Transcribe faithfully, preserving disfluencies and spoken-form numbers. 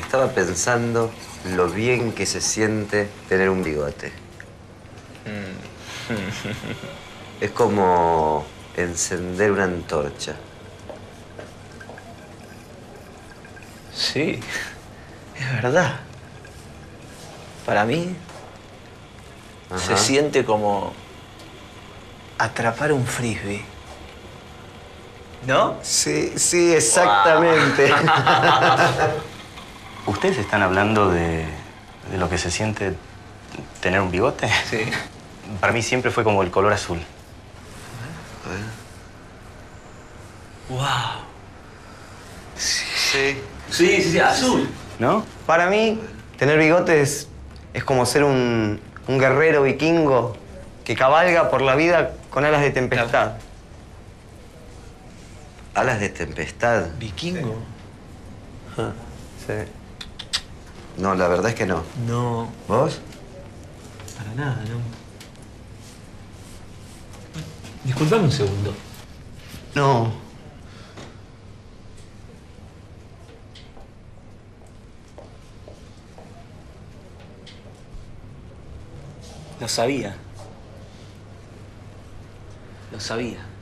estaba pensando lo bien que se siente tener un bigote. Es como encender una antorcha. Sí, es verdad. Para mí, Ajá. se siente como atrapar un frisbee. ¿No? Sí, sí, exactamente. ¿Ustedes están hablando de, de lo que se siente tener un bigote? Sí. Para mí siempre fue como el color azul. ¡Wow! Sí. Sí, sí, sí, azul. ¿No? Para mí, tener bigotes es como ser un, un guerrero vikingo que cabalga por la vida con alas de tempestad. Alas de tempestad. ¿Vikingo? Sí. No, la verdad es que no. No, ¿Vos? para nada, no. Disculpame un segundo. No. Lo sabía. Lo sabía.